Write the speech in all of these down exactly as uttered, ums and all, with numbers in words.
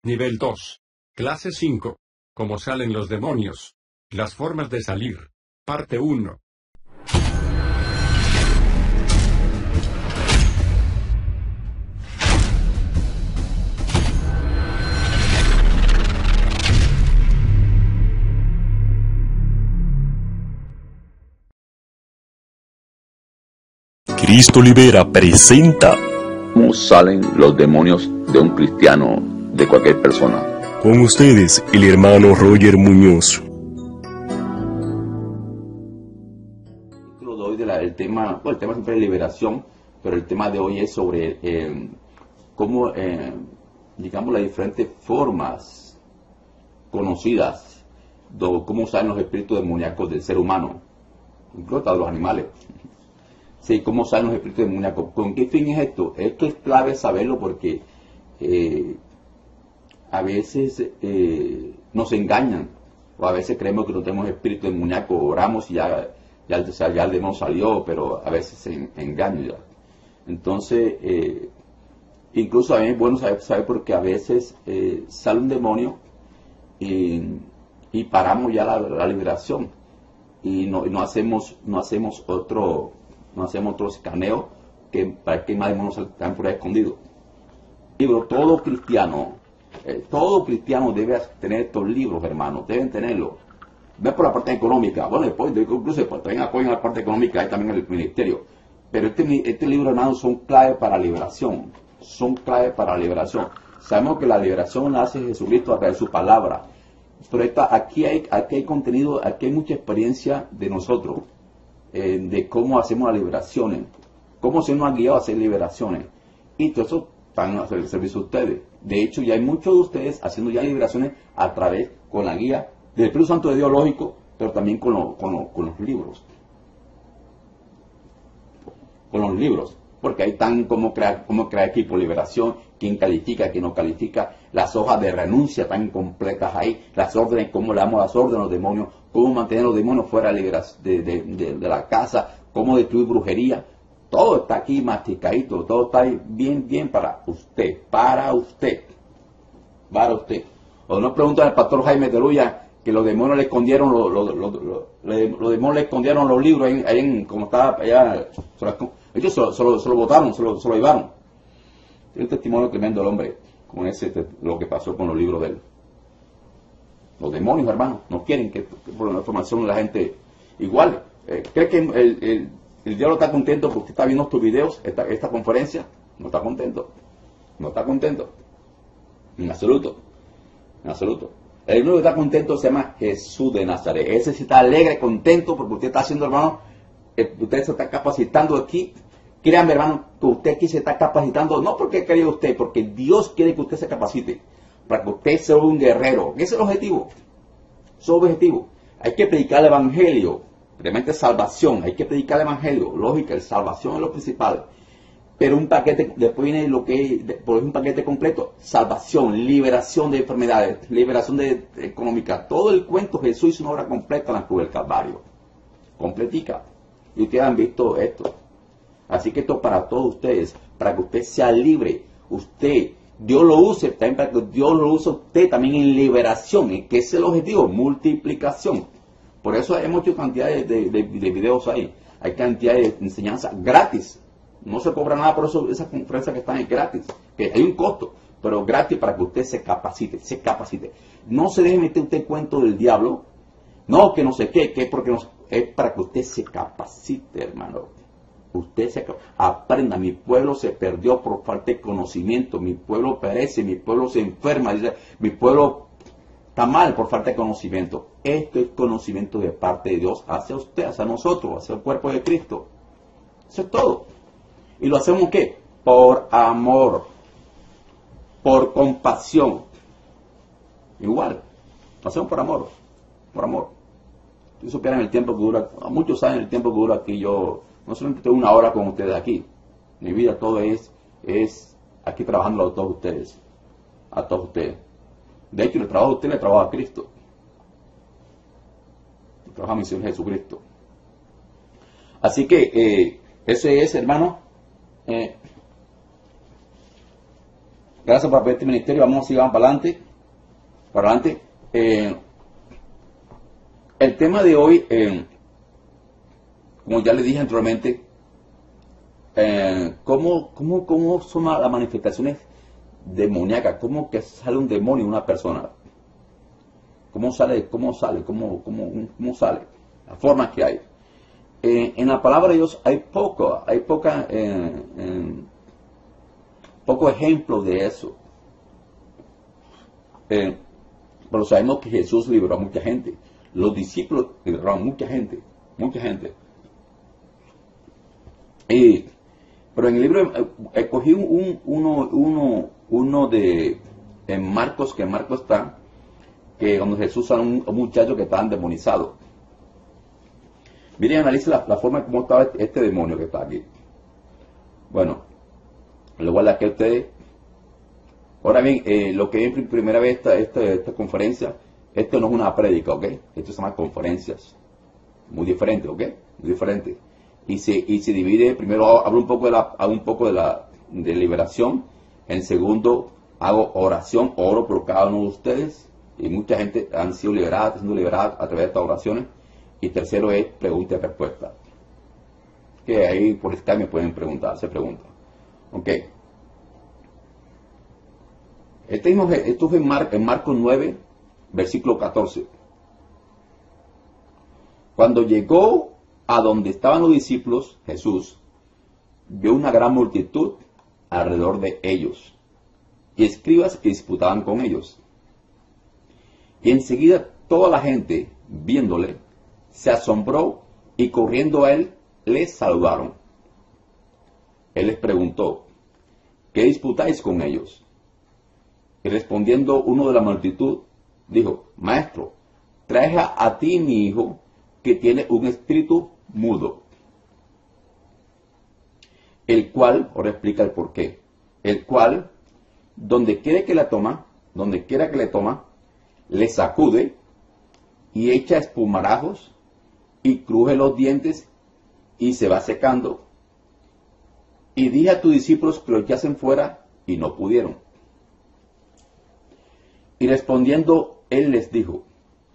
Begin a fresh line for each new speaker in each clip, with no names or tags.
Nivel dos. Clase cinco. Cómo salen los demonios. Las formas de salir. Parte uno.
Cristo Libera presenta
¿Cómo salen los demonios de un cristiano, de cualquier persona?
Con ustedes el hermano Roger Muñoz.
Lo doy de la, el tema, bueno, el tema siempre es liberación, pero el tema de hoy es sobre eh, cómo, eh, digamos, las diferentes formas conocidas de cómo salen los espíritus demoníacos del ser humano, incluso hasta de los animales. Sí, cómo salen los espíritus demoníacos. ¿Con qué fin es esto? Esto es clave saberlo porque eh, a veces eh, nos engañan, o a veces creemos que no tenemos espíritu demoníaco, oramos y ya, ya, ya, ya el demonio salió, pero a veces se engañan ya. Entonces, eh, incluso a mí es bueno saber, saber porque a veces eh, sale un demonio y, y paramos ya la, la liberación y no, y no hacemos, no hacemos otro... no hacemos otro escaneo que para que más demonios están por ahí escondidos. Libro, todo cristiano, eh, todo cristiano debe tener estos libros, hermanos, deben tenerlos. Ven por la parte económica, bueno, después, incluso pues, también apoyan la parte económica, hay también el ministerio. Pero este, este libro, hermanos, son clave para liberación, son clave para liberación. Sabemos que la liberación la hace Jesucristo a través de su palabra. Pero esta, aquí, hay, aquí hay contenido, aquí hay mucha experiencia de nosotros. Eh, de cómo hacemos las liberaciones, cómo se nos ha guiado a hacer liberaciones. Y todo eso están a el servicio de ustedes. De hecho, ya hay muchos de ustedes haciendo ya liberaciones a través, con la guía del Espíritu Santo de Dios, lógico, pero también con, lo, con, lo, con los libros. Con los libros. Porque ahí están cómo crear, cómo crear equipo de liberación, quién califica, quién no califica, las hojas de renuncia están completas ahí, las órdenes, cómo le damos las órdenes a los demonios, cómo mantener a los demonios fuera de, de, de, de la casa, cómo destruir brujería. Todo está aquí masticadito, todo está ahí bien, bien para usted, para usted, para usted. O no preguntan al pastor Jaime Teruya que los demonios le escondieron los, los, los, los, los demonios le escondieron los libros ahí, ahí en, como estaba allá. Ellos se lo, se lo, se lo botaron, se lo, se lo llevaron. Tiene un testimonio tremendo el hombre, con ese, lo que pasó con los libros de él. Los demonios, hermanos, no quieren que, que por la información de la gente igual. Eh, ¿Cree que el, el, el diablo está contento porque está viendo estos videos, esta, esta conferencia? No está contento. No está contento. En absoluto. En absoluto. El único que está contento se llama Jesús de Nazaret. Ese sí está alegre, contento, porque usted está haciendo, hermano, eh, usted se está capacitando aquí. Créanme, hermano, que usted aquí se está capacitando, no porque quería usted, porque Dios quiere que usted se capacite, para que usted sea un guerrero. Ese es el objetivo. Ese es el objetivo. Hay que predicar el evangelio, realmente salvación, hay que predicar el evangelio, lógica, la salvación es lo principal. Pero un paquete, después viene lo que es, por un paquete completo, salvación, liberación de enfermedades, liberación de, de económica, todo el cuento. Jesús hizo una obra completa en la cruz del Calvario, completica. Y ustedes han visto esto. Así que esto para todos ustedes, para que usted sea libre, usted, Dios lo use, también para que Dios lo use usted también en liberación, y que ese es el objetivo, multiplicación. Por eso hay muchas cantidades de, de, de videos ahí, hay cantidades de enseñanza gratis, no se cobra nada por eso, esas conferencias que están ahí gratis, que hay un costo, pero gratis para que usted se capacite, se capacite. No se deje meter usted en cuento del diablo, no, que no sé qué, que es porque no, es para que usted se capacite, hermano. Usted se aprenda, mi pueblo se perdió por falta de conocimiento, mi pueblo perece, mi pueblo se enferma, dice, mi pueblo está mal por falta de conocimiento. Esto es conocimiento de parte de Dios hacia usted, hacia nosotros, hacia el cuerpo de Cristo. Eso es todo. ¿Y lo hacemos qué? Por amor, por compasión. Igual, lo hacemos por amor, por amor. Si supieran el tiempo que dura, muchos saben el tiempo que dura aquí yo. No solamente tengo una hora con ustedes aquí. Mi vida todo es, es aquí trabajando a todos ustedes. A todos ustedes. De hecho, le trabajo a usted, le trabajo a Cristo. Le trabajo a mi Señor Jesucristo. Así que, eh, eso es, hermano. Eh, Gracias por ver este ministerio. Vamos a seguir para adelante. Para adelante. Eh, el tema de hoy, eh, como ya le dije anteriormente, eh, ¿cómo, cómo, ¿cómo son las manifestaciones demoníacas? ¿Cómo que sale un demonio en una persona? ¿Cómo sale? ¿Cómo sale? ¿Cómo, cómo, cómo sale? Las formas que hay. Eh, en la palabra de Dios hay poco, hay poca, eh, eh, poco ejemplo de eso. Eh, pero sabemos que Jesús liberó a mucha gente. Los discípulos liberaron a mucha gente, mucha gente. Eh, pero en el libro eh, escogí un, uno, uno, uno de en Marcos, que en Marcos está, que cuando Jesús a un, un muchacho que estaba endemoniado. Miren, analice la, la forma como estaba este, este demonio que está aquí. Bueno, lo voy a dar que ustedes. Ahora bien, eh, lo que es primera vez esta, esta, esta conferencia, esto no es una prédica, ¿ok? Esto se llama conferencias. Muy diferente, ¿ok? Muy diferente. Y se, y se divide, primero hablo un poco de la, hago un poco de la de liberación. En segundo, hago oración, oro por cada uno de ustedes. Y mucha gente han sido liberada, siendo liberada a través de estas oraciones. Y tercero es pregunta y respuesta. Que ahí por Skype me pueden preguntar, se pregunta. Ok. Este mismo, esto es en, Mar, en Marcos nueve, versículo catorce. Cuando llegó a donde estaban los discípulos, Jesús vio una gran multitud alrededor de ellos y escribas que disputaban con ellos. Y enseguida toda la gente, viéndole, se asombró y corriendo a él, les saludaron. Él les preguntó, ¿qué disputáis con ellos? Y respondiendo uno de la multitud, dijo, Maestro, traje a ti mi hijo, que tiene un espíritu mudo. El cual, ahora explica el por qué, el cual, donde quiera que la toma, donde quiera que le toma, le sacude y echa espumarajos y cruje los dientes y se va secando. Y dije a tus discípulos que lo echasen fuera y no pudieron. Y respondiendo él les dijo,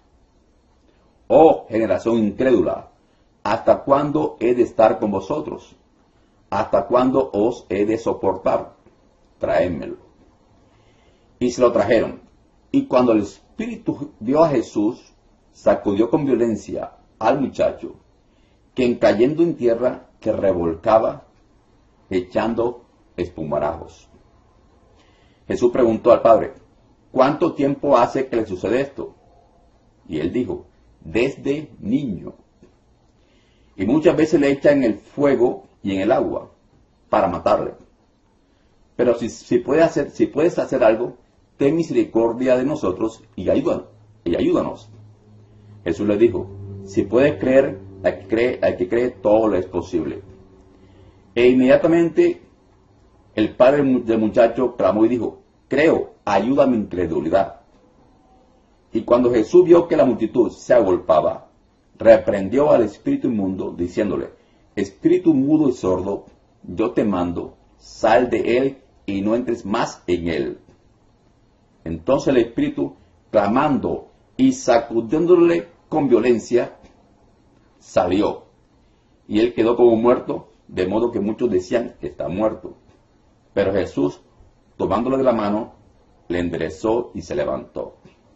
oh generación incrédula, ¿hasta cuándo he de estar con vosotros? ¿Hasta cuándo os he de soportar? Traédmelo. Y se lo trajeron. Y cuando el Espíritu dio a Jesús, sacudió con violencia al muchacho, quien cayendo en tierra, que revolcaba, echando espumarajos. Jesús preguntó al Padre, ¿cuánto tiempo hace que le sucede esto? Y él dijo, desde niño. Y muchas veces le echan en el fuego y en el agua para matarle. Pero si, si, puede hacer, si puedes hacer algo, ten misericordia de nosotros y ayúdanos. Y ayúdanos. Jesús le dijo, si puedes creer, al que cree, al que cree todo le es posible. E inmediatamente el padre del muchacho clamó y dijo, creo, ayuda a mi incredulidad. Y cuando Jesús vio que la multitud se agolpaba, reprendió al espíritu inmundo, diciéndole, espíritu mudo y sordo, yo te mando, sal de él y no entres más en él. Entonces el espíritu, clamando y sacudiéndole con violencia, salió. Y él quedó como muerto, de modo que muchos decían que está muerto. Pero Jesús, tomándole de la mano, le enderezó y se levantó.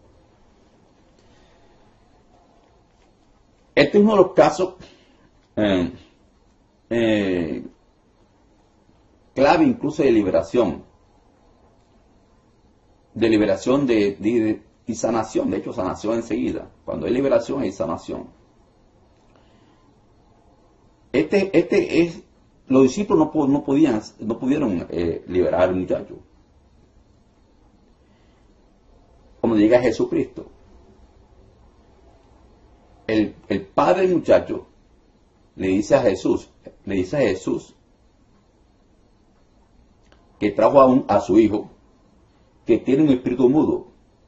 Este es uno de los casos eh, eh, clave incluso de liberación. De liberación de, de, y sanación. De hecho, sanación enseguida. Cuando hay liberación, hay sanación. Este, este es, los discípulos no, no podían, no pudieron eh, liberar al muchacho. Como llega Jesucristo. El, el padre del muchacho le dice a Jesús, le dice a Jesús que trajo a, un, a su hijo que tiene un espíritu mudo.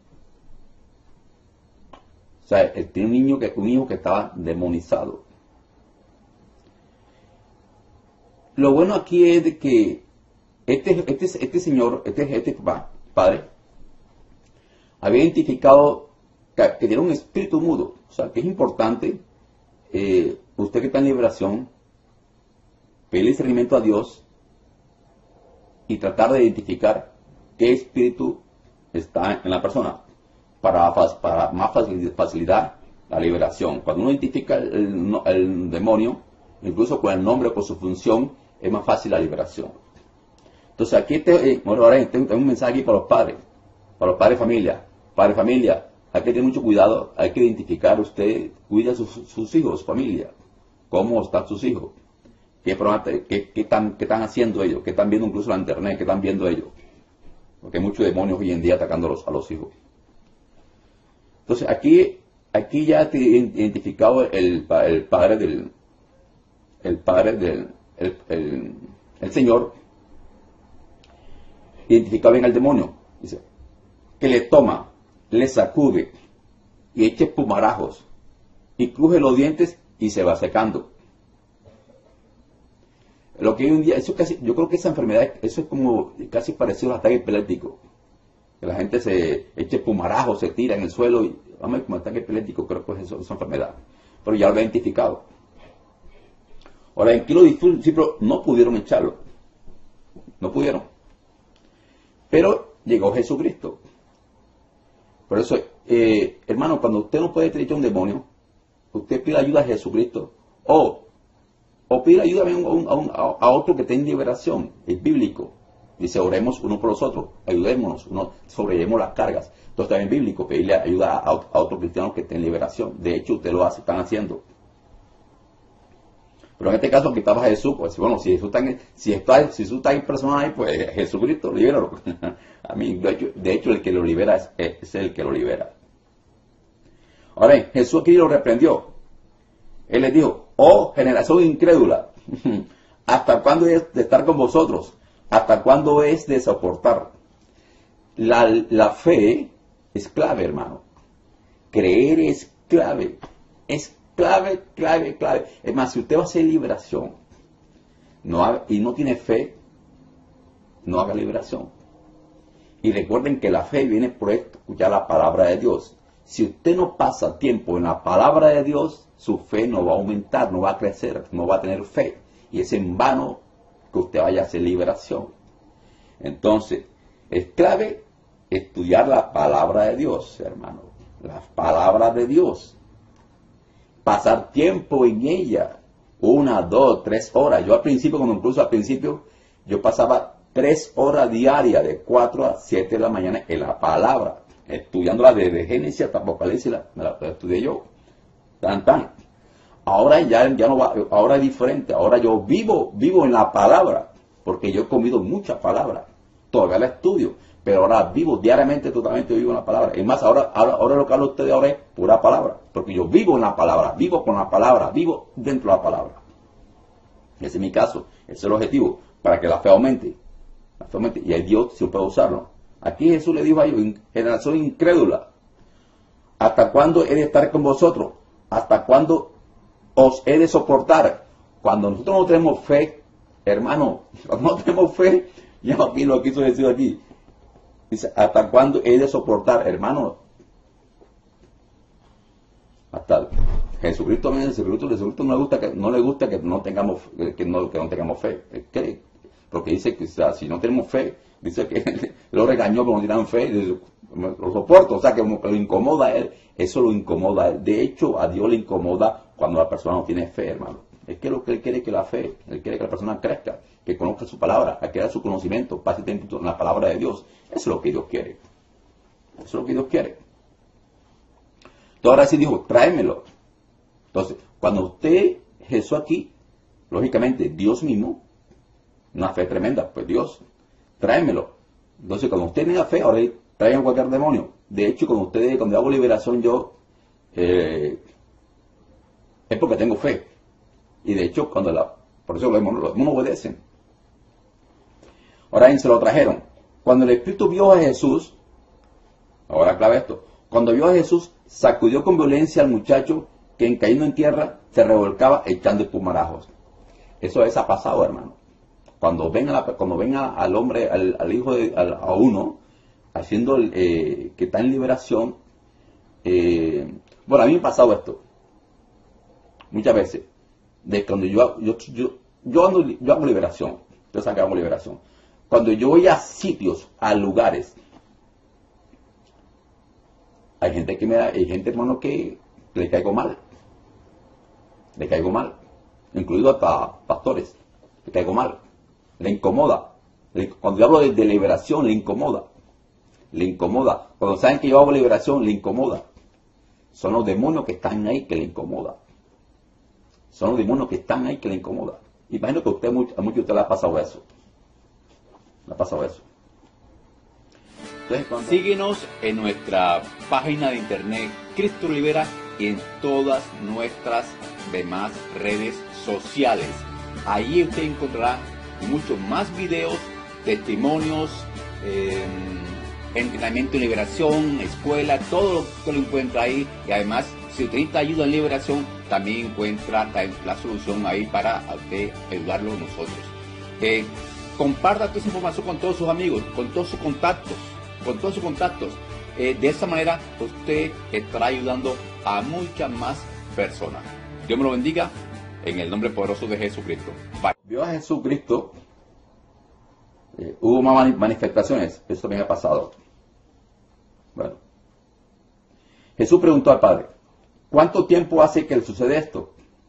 O sea, él tiene un niño que, un hijo que estaba demonizado. Lo bueno aquí es de que este, este, este señor, este, este padre, había identificado que, que tiene un espíritu mudo. O sea, que es importante, eh, usted que está en liberación, pedirle discernimiento a Dios y tratar de identificar qué espíritu está en la persona para, para más facilidad la liberación. Cuando uno identifica el, el demonio, incluso con el nombre o con su función, es más fácil la liberación. Entonces aquí te, eh, bueno, ahora tengo, tengo un mensaje aquí para los padres, para los padres de familia. Padre de familia, hay que tener mucho cuidado, hay que identificar, usted cuida a sus, sus hijos, su familia, cómo están sus hijos, qué, qué, qué, están, qué están haciendo ellos, qué están viendo incluso en la internet, qué están viendo ellos. Porque hay muchos demonios hoy en día atacando a los, a los hijos. Entonces aquí, aquí ya te he identificado el, el padre del, el padre del, el, el, el Señor, identificado bien al demonio, dice, que le toma, le sacude y echa espumarajos y cruje los dientes y se va secando. Lo que hoy en día, eso casi, yo creo que esa enfermedad, eso es como casi parecido al ataque epiléptico. Que la gente se echa espumarajos, se tira en el suelo y vamos a ver como ataque epiléptico, creo que es eso, esa enfermedad. Pero ya lo había identificado. Ahora, en Kilo discípulos no pudieron echarlo. No pudieron. Pero llegó Jesucristo. Por eso, eh, hermano, cuando usted no puede echar un demonio, usted pide ayuda a Jesucristo. O, o pide ayuda a, un, a, un, a otro que esté en liberación. Es bíblico. Dice, oremos uno por los otros, ayudémonos, uno, sobrellevemos las cargas. Entonces también es bíblico pedirle ayuda a, a otros cristianos que estén en liberación. De hecho, usted lo hace, están haciendo. Pero en este caso aquí estaba Jesús, pues bueno, si Jesús está en, si está, si Jesús está en persona ahí, pues Jesucristo, libéralo. A mí, de hecho, de hecho, el que lo libera es, es el que lo libera. Ahora bien, Jesús aquí lo reprendió. Él les dijo, oh generación incrédula, ¿hasta cuándo es de estar con vosotros? ¿Hasta cuándo es de soportar? La, la fe es clave, hermano. Creer es clave. Es clave, clave, clave. Es más, si usted va a hacer liberación no haga, y no tiene fe, no haga liberación. Y recuerden que la fe viene por escuchar la palabra de Dios. Si usted no pasa tiempo en la palabra de Dios, su fe no va a aumentar, no va a crecer, no va a tener fe. Y es en vano que usted vaya a hacer liberación. Entonces, es clave estudiar la palabra de Dios, hermano. Las palabras de Dios. Pasar tiempo en ella. Una, dos, tres horas. Yo al principio, cuando incluso al principio, yo pasaba tres horas diarias, de cuatro a siete de la mañana, en la palabra. Estudiándola desde Génesis hasta Apocalipsis, la, me la, la estudié yo. Tan, tan. Ahora ya, ya no va, ahora es diferente. Ahora yo vivo, vivo en la palabra. Porque yo he comido mucha palabra. Todavía la estudio. Pero ahora vivo diariamente, totalmente vivo en la palabra. Es más, ahora, ahora, ahora lo que hablo ustedes ahora es pura palabra. Porque yo vivo en la palabra, vivo con la palabra, vivo dentro de la palabra. Ese es mi caso. Ese es el objetivo. Para que la fe aumente. La fe aumente. Y el Dios sí puede usarlo. Aquí Jesús le dijo a ellos, generación incrédula, ¿hasta cuándo he de estar con vosotros? ¿Hasta cuándo os he de soportar? Cuando nosotros no tenemos fe, hermano, cuando no tenemos fe, ya aquí lo quiso decir aquí. Dice, ¿hasta cuándo he de soportar, hermano? Hasta Jesucristo, Jesucristo, Jesucristo no le gusta que no le gusta que no tengamos que no, que no tengamos fe. ¿Qué? Porque dice que o sea, si no tenemos fe, dice que lo regañó porque no tenían fe, dice, lo soporto, o sea que como que lo incomoda a él, eso lo incomoda a él. De hecho, a Dios le incomoda cuando la persona no tiene fe, hermano. Es que lo que él quiere que la fe, él quiere que la persona crezca, que conozca su palabra, que adquiera su conocimiento, pase tiempo en la palabra de Dios. Eso es lo que Dios quiere. Eso es lo que Dios quiere. Entonces ahora sí dijo, tráemelo. Entonces, cuando usted, Jesús aquí, lógicamente, Dios mismo, una fe tremenda, pues Dios, tráemelo. Entonces, cuando usted tenga fe, ahora traigan cualquier demonio. De hecho, cuando ustedes, cuando hago liberación yo, eh, es porque tengo fe. Y de hecho, cuando la, por eso los demonios, los demonios obedecen. Ahora bien, se lo trajeron. Cuando el Espíritu vio a Jesús, ahora clave esto, cuando vio a Jesús, sacudió con violencia al muchacho que en cayendo en tierra se revolcaba echando espumarajos. Eso es ha pasado, hermano. Cuando ven, a la, cuando ven a, al hombre, al, al hijo de al, a uno, haciendo eh, que está en liberación, eh, bueno, a mí me ha pasado esto, muchas veces, de cuando yo, yo, yo, yo, ando, yo hago liberación, yo sé que hago liberación, cuando yo voy a sitios, a lugares, hay gente que me da, hay gente, hermano, que le caigo mal, le caigo mal, incluido hasta pastores, le caigo mal, le incomoda, le, cuando yo hablo de, de liberación, le incomoda, le incomoda, cuando saben que yo hago liberación, le incomoda, son los demonios que están ahí que le incomoda, son los demonios que están ahí que le incomoda. Imagino que a usted, a muchos de ustedes le ha pasado eso, le ha pasado eso. Entonces, cuando...
Síguenos en nuestra página de internet Cristo Libera y en todas nuestras demás redes sociales. Ahí usted encontrará muchos más videos, testimonios, eh, entrenamiento en liberación, escuela, todo lo que lo encuentra ahí. Y además, si usted necesita ayuda en liberación, también encuentra la solución ahí para usted ayudarlo nosotros. Eh, comparta toda esa información con todos sus amigos, con todos sus contactos, con todos sus contactos. Eh, de esa manera, usted estará ayudando a muchas más personas. Dios me lo bendiga en el nombre poderoso de Jesucristo. Bye.
Vio a Jesucristo, eh, hubo más manifestaciones, eso también ha pasado. Bueno, Jesús preguntó al Padre, ¿cuánto tiempo hace que le sucede esto?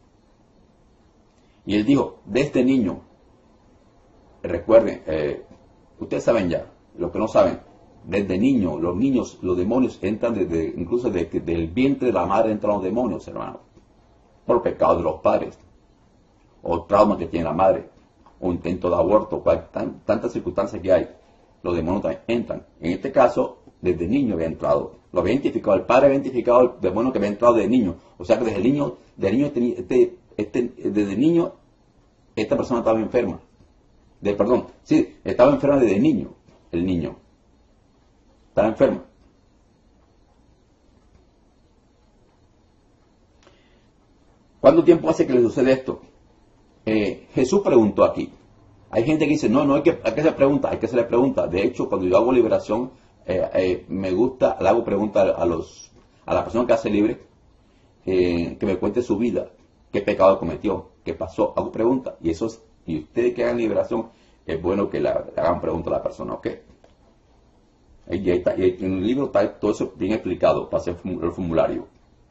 Y él dijo, de este niño. Recuerden, eh, ustedes saben ya, los que no saben, desde niño, los niños, los demonios entran desde, incluso desde del vientre de la madre entran los demonios, hermano, por pecado de los padres, o trauma que tiene la madre, o intento de aborto, cual, tan, tantas circunstancias que hay, los demonios también entran. En este caso, desde niño había entrado, lo había identificado, el padre había identificado el demonio que había entrado desde niño, o sea que desde el niño, de niño este, este, desde niño, esta persona estaba enferma, de, perdón, sí, estaba enferma desde niño, el niño, estaba enfermo. ¿Cuánto tiempo hace que le sucede esto? Eh, Jesús preguntó aquí. Hay gente que dice, no, no hay que, hay que hacer preguntas, hay que hacerle preguntas. De hecho, cuando yo hago liberación, eh, eh, me gusta, le hago preguntas a, los, a la persona que hace libre, eh, que me cuente su vida, qué pecado cometió, qué pasó, hago preguntas. Y eso es, y ustedes que hagan liberación, es bueno que le hagan preguntas a la persona, ¿ok? Y, ahí está, y en el libro está todo eso bien explicado para hacer el formulario.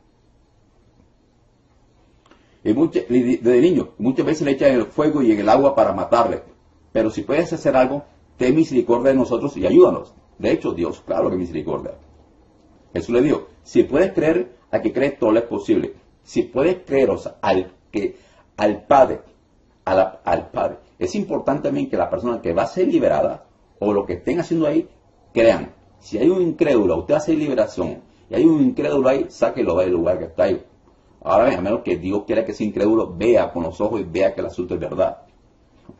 Y mucho, desde niño, muchas veces le echan en el fuego y en el agua para matarle. Pero si puedes hacer algo, ten misericordia de nosotros y ayúdanos. De hecho, Dios, claro que misericordia. Jesús le dijo, si puedes creer, a que crees todo es posible. Si puedes creer, o sea, al, que, al Padre, a la, al Padre. Es importante también que la persona que va a ser liberada, o lo que estén haciendo ahí, crean. Si hay un incrédulo, usted hace liberación, y hay un incrédulo ahí, sáquelo del lugar que está ahí. Ahora bien, a menos que Dios quiera que ese incrédulo vea con los ojos y vea que el asunto es verdad. ¿Ok?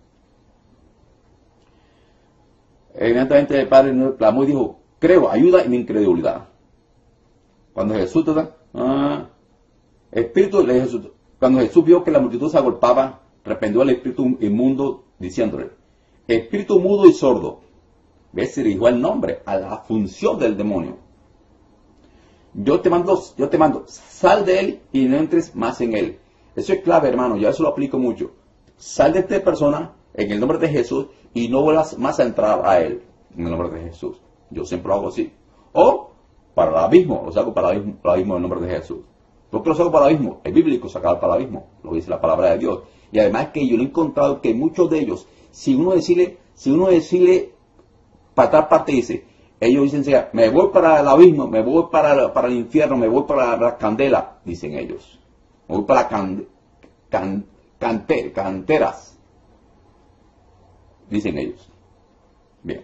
Evidentemente el Padre clamó y dijo, creo, ayuda en mi incredulidad. Cuando Jesús, ah, espíritu, le Jesús, cuando Jesús vio que la multitud se agolpaba, reprendió al espíritu inmundo diciéndole, espíritu mudo y sordo, ¿ves? Se dirigió el nombre, a la función del demonio. Yo te mando, yo te mando, sal de él y no entres más en él. Eso es clave, hermano, yo eso lo aplico mucho. Sal de esta persona en el nombre de Jesús y no vuelvas más a entrar a él en el nombre de Jesús. Yo siempre lo hago así. O para el abismo, lo saco para el abismo, para el abismo en el nombre de Jesús. ¿Por qué lo saco para el abismo? Es bíblico sacar para el abismo, lo dice la palabra de Dios. Y además que yo lo he encontrado que muchos de ellos, si uno decirle, si uno decirle, para tal parte dice, ellos dicen, me voy para el abismo, me voy para, para el infierno, me voy para la candela, dicen ellos. Me voy para can, can, cante, canteras, dicen ellos. Bien.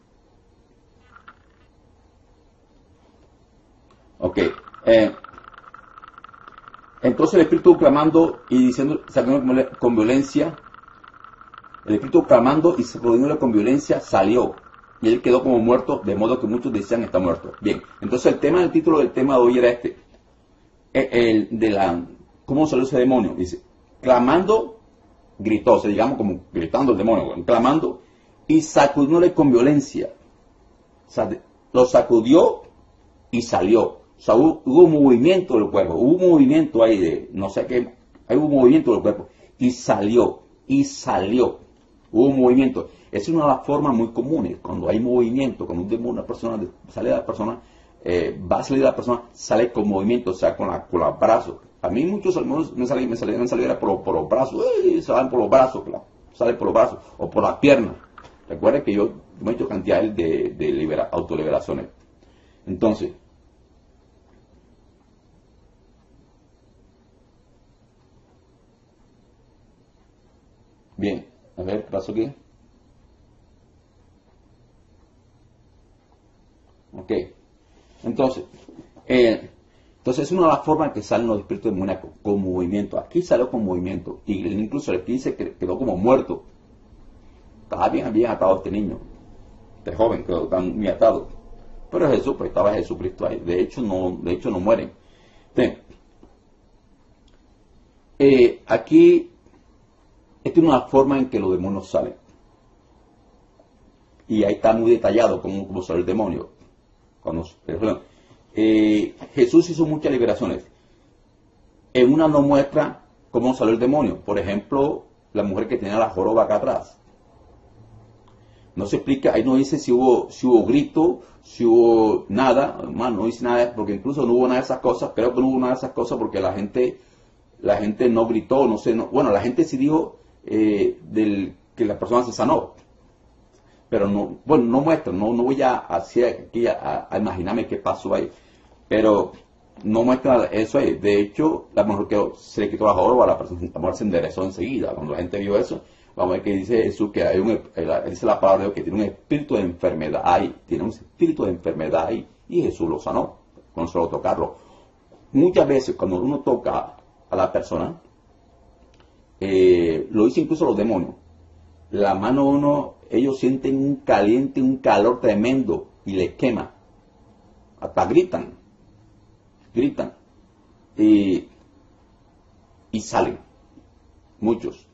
Ok. Eh, entonces el espíritu clamando y diciendo, saliendo con violencia, el espíritu clamando y sacudiéndole con violencia salió. Y él quedó como muerto, de modo que muchos decían está muerto. Bien, entonces el tema, el título del tema de hoy era este. El, el de la, ¿cómo salió ese demonio? Dice, clamando gritó, o sea, digamos como gritando el demonio, clamando, y sacudióle con violencia. O sea, lo sacudió y salió. O sea, hubo, hubo un movimiento del cuerpo, hubo un movimiento ahí de, no sé qué, hay un movimiento del cuerpo, y salió, y salió. Hubo un movimiento. Es una de las formas muy comunes, cuando hay movimiento, cuando un demonio, una persona sale de la persona, eh, va a salir de la persona, sale con movimiento, o sea, con, la, con los brazos. A mí muchos demonios me salían, me salían, me salían por, por los brazos, ¡ay! Salen por los brazos, claro, salen por los brazos, o por las piernas. Recuerden que yo me he hecho cantidades de, de libera, autoliberaciones. Entonces, bien, a ver, ¿qué pasó aquí? Ok, entonces, eh, entonces es una de las formas que salen los espíritus demoníacos, con movimiento. Aquí salió con movimiento, y incluso aquí dice que quedó como muerto. Estaba bien, bien atado este niño, este joven, quedó tan muy atado. Pero Jesús, pues estaba Jesucristo ahí. De hecho, no, de hecho no mueren. Entonces, eh, aquí, esta es una forma en que los demonios salen. Y ahí está muy detallado cómo, cómo sale el demonio. Cuando, eh, Jesús hizo muchas liberaciones. En una nos muestra cómo salió el demonio. Por ejemplo, la mujer que tenía la joroba acá atrás. No se explica, ahí no dice si hubo, si hubo grito, si hubo nada, hermano, no dice nada, porque incluso no hubo nada de esas cosas. Creo que no hubo nada de esas cosas porque la gente, la gente no gritó, no sé, no, bueno, la gente sí dijo eh, del, que la persona se sanó. Pero no, bueno, no muestra, no, no voy a, hacia aquí a, a imaginarme qué pasó ahí. Pero no muestra eso ahí. De hecho, la mujer que se le quitó la joroba, la persona la mujer se enderezó enseguida. Cuando la gente vio eso, vamos a ver que dice Jesús que hay un, dice la palabra de Dios que tiene un espíritu de enfermedad ahí, tiene un espíritu de enfermedad ahí, y Jesús lo sanó, con solo tocarlo. Muchas veces cuando uno toca a la persona, eh, lo dice incluso los demonios, la mano de uno, ellos sienten un caliente, un calor tremendo, y les quema, hasta gritan, gritan, y, y salen, muchos.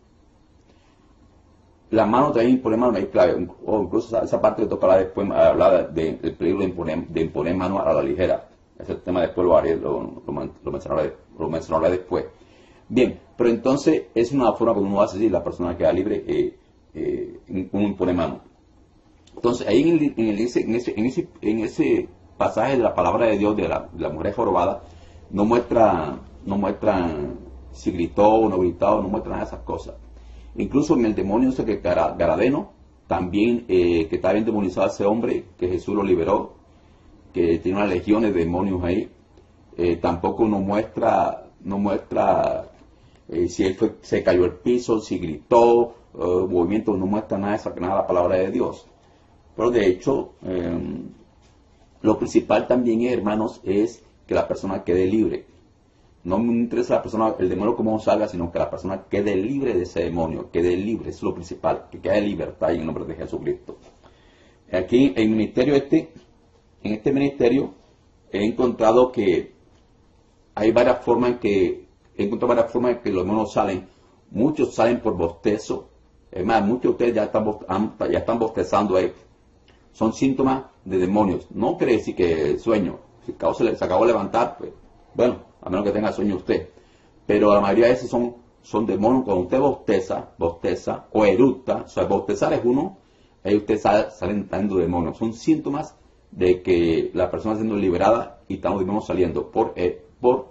La mano también pone mano, no hay clave, o incluso esa, esa parte que tocará después, hablar del de, peligro de imponer, de imponer mano a la ligera. Ese tema después lo haré, lo, lo, lo, mencionaré, lo mencionaré después. Bien, pero entonces es una forma como uno hace así, la persona queda libre, eh, eh, uno impone mano. Entonces ahí en, el, en, el, en, ese, en, ese, en ese pasaje de la palabra de Dios de la, de la mujer jorobada, no muestra, no muestra si gritó o no gritó, no muestra nada de esas cosas. Incluso en el demonio ese que Garadeno, también eh, que está bien demonizado ese hombre, que Jesús lo liberó, que tiene unas legiones de demonios ahí, eh, tampoco nos muestra, no muestra eh, si él fue, se cayó al piso, si gritó, eh, movimiento, no muestra nada de esa, nada de la palabra de Dios. Pero de hecho, eh, lo principal también, hermanos, es que la persona quede libre. No me interesa la persona, el demonio cómo salga, sino que la persona quede libre de ese demonio, quede libre, eso es lo principal, que quede libertad en el nombre de Jesucristo. Aquí en el ministerio este, en este ministerio, he encontrado que hay varias formas en que, he encontrado varias formas en que los demonios salen. Muchos salen por bostezo, es más, muchos de ustedes ya están, ya están bostezando ahí. Son síntomas de demonios. No quiere decir que sueño, si se, se acabó de levantar, pues, bueno, a menos que tenga sueño usted. Pero la mayoría de esos son, son demonios. Cuando usted bosteza, bosteza o eructa, o sea, bostezar es uno, ahí usted sale, salen saliendo demonios. Son síntomas de que la persona está siendo liberada y estamos demonios saliendo por, eh, por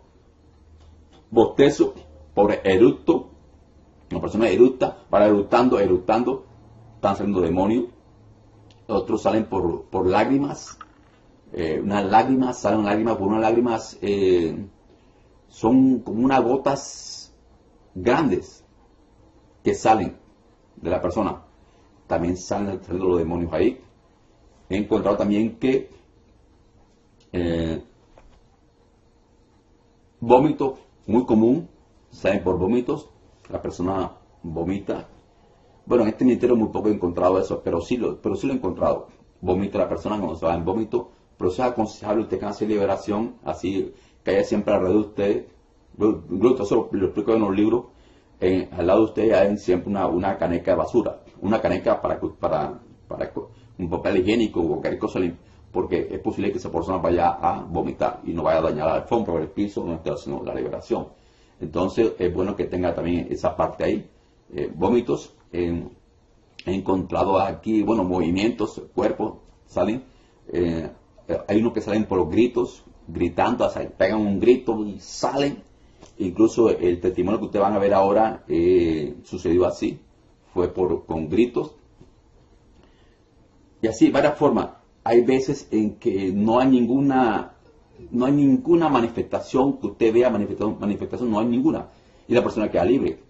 bostezo, por eructo. La persona eructa, para eructando, eructando, están saliendo demonios. Otros salen por, por lágrimas. Eh, unas lágrimas, salen lágrimas por unas lágrimas, eh, son como unas gotas grandes que salen de la persona. También salen, salen los demonios ahí. He encontrado también que eh, vómito muy común, salen por vómitos, la persona vomita. Bueno, en este ministerio muy poco he encontrado eso, pero sí lo, pero sí lo he encontrado. Vomita la persona cuando se va en vómito. Pero eso es aconsejable, usted que hace liberación, así que haya siempre alrededor de usted. Incluso eso lo, lo explico en los libros. eh, al lado de ustedes hay siempre una, una caneca de basura, una caneca para, para, para un papel higiénico o cualquier cosa limpia, porque es posible que esa persona vaya a vomitar y no vaya a dañar la alfombra o el piso donde está haciendo la liberación. Entonces es bueno que tenga también esa parte ahí. Eh, vómitos, eh, he encontrado aquí, bueno, movimientos, cuerpos salen, eh, hay unos que salen por los gritos, gritando, o sea, pegan un grito y salen. Incluso el testimonio que ustedes van a ver ahora eh, sucedió así, fue por con gritos. Y así, de varias formas. Hay veces en que no hay ninguna, no hay ninguna manifestación que usted vea, manifestación, manifestación, no hay ninguna. Y la persona queda libre.